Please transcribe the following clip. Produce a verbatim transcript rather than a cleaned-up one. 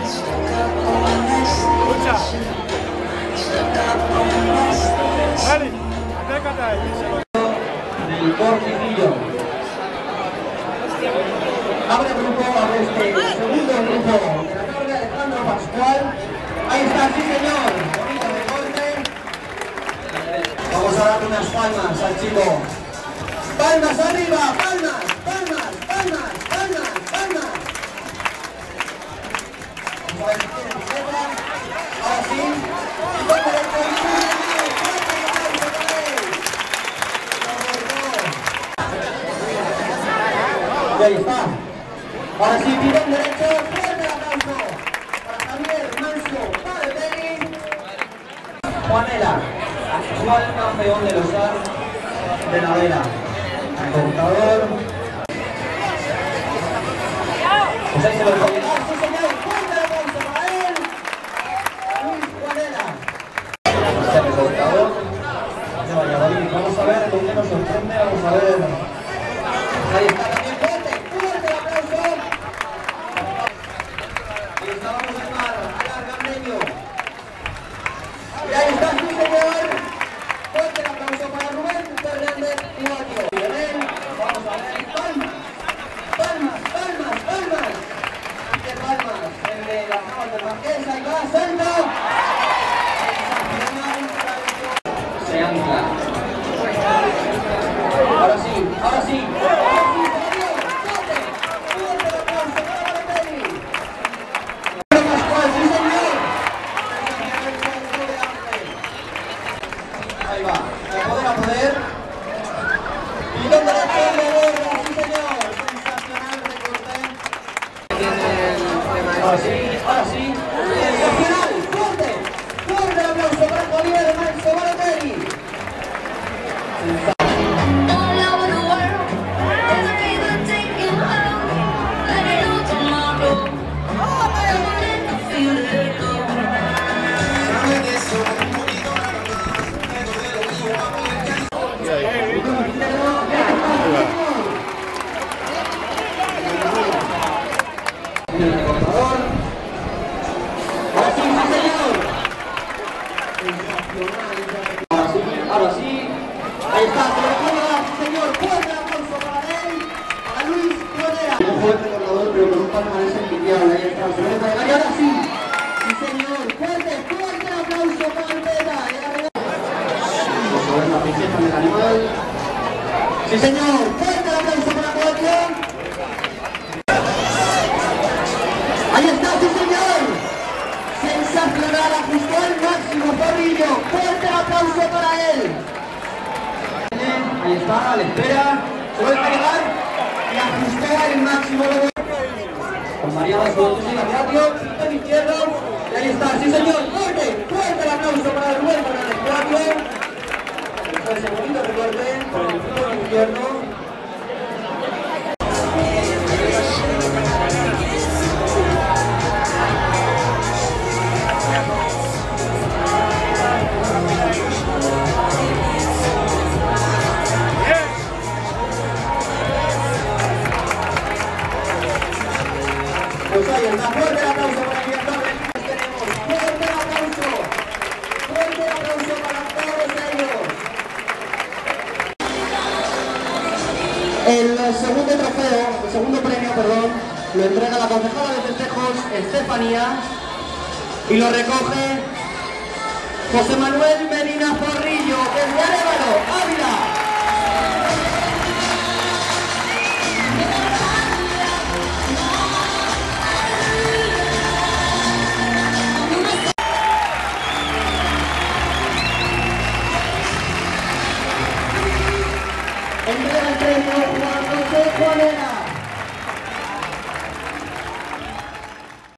Escucha. Dale, acércate ahí. Del Cortijillo. Abre grupo, abre este segundo grupo de la tarde, Alejandro Pascual. Ahí está, sí señor. Bonito de corte. Vamos a darle unas palmas al chico. Palmas arriba, palmas, palmas, palmas, palmas, palmas. Vamos a ver si tiene bicicleta. Ahora sí. Y toca el conjunto. Y ahí está. Ahora sí, tirón derecho, fuerte el aplauso para Javier Manso Valverde. Juanela, actual campeón de los A R de la Vela. Contador. Pues ahí se lo recoge. ¡Sí, señor! ¡Fuerte el aplauso para él! Luis Juanela. El contador de Valladolid. Vamos a ver con qué nos sorprende. Vamos a ver. Ahí está también. ¡Fuerte! ¡Fuerte el aplauso! Y estábamos en mar. Alar Garneño. Y ahí está, sí, señor. Fuerte el aplauso para Rubén Fernández Iguadio. Vamos a ver. Palmas. Palmas, palmas, palmas. ¿Qué palmas? El de las Navas del Marqués. Ahí va, salto. Se ancla. Ahora sí, ahora sí. Ahí va, a poder, a poder. Y donde la tiene de borra, sí señor. Sensacional recorte. Ahora sí, ahora sí. Sensacional, fuerte. Fuerte el aplauso para Javier Manso Valverde. El recortador. Ahora sí, sí señor. Ahora sí, ahora sí. Ahí está, se lo recuerda, sí señor. Fuerte el aplauso para él, para Luis Florera. Un joven recortador, pero con un palmarés envidiable. Ahí está, se lo deja llegar y ahora sí. Sí señor, fuerte, fuerte el aplauso para el Beta. Vamos a ver la princesa del animal. Sí señor, fuerte el aplauso para Coalición. Ahí está, sí señor. Sensacional, ajustó al máximo Zorrillo. Fuerte el aplauso para él. Ahí está, a la espera. Se vuelve a llegar y ajustó al máximo. Con María Vasco, sigue el radio, el izquierdo. Y ahí está, sí señor. Fuerte, fuerte el aplauso para Rubén Fernández Iguadio. Ese bonito recorte por el fútbol izquierdo. Pues ahí está, fuerte el aplauso para el Villarreal. Tenemos fuerte el aplauso, fuerte el aplauso para todos ellos. El segundo trofeo, el segundo premio, perdón, lo entrega la concejala de festejos, Estefanía, y lo recoge José Manuel Medina Zorrillo, desde Arévalo, Ávila. Entrega el premio Juan José Juanera.